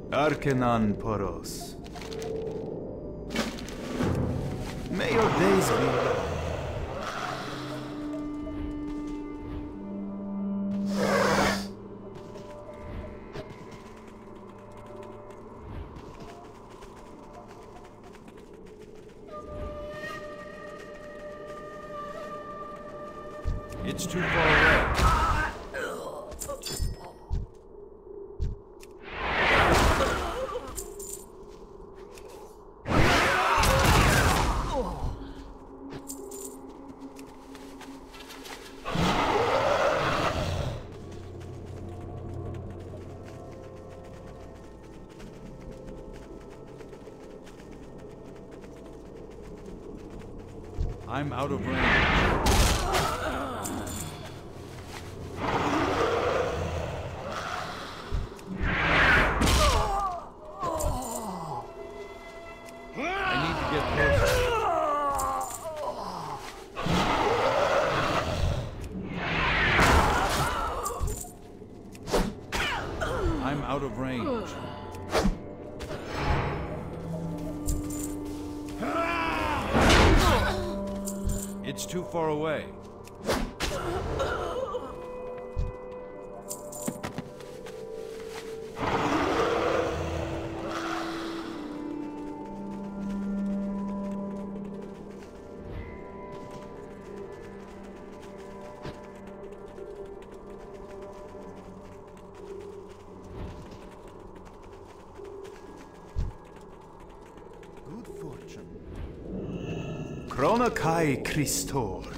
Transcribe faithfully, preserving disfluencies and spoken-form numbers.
Arcanon Poros. May your days be well. It's too far away. I'm out of range. I'm out of range. It's too far away. Good fortune. Chronokai Christor.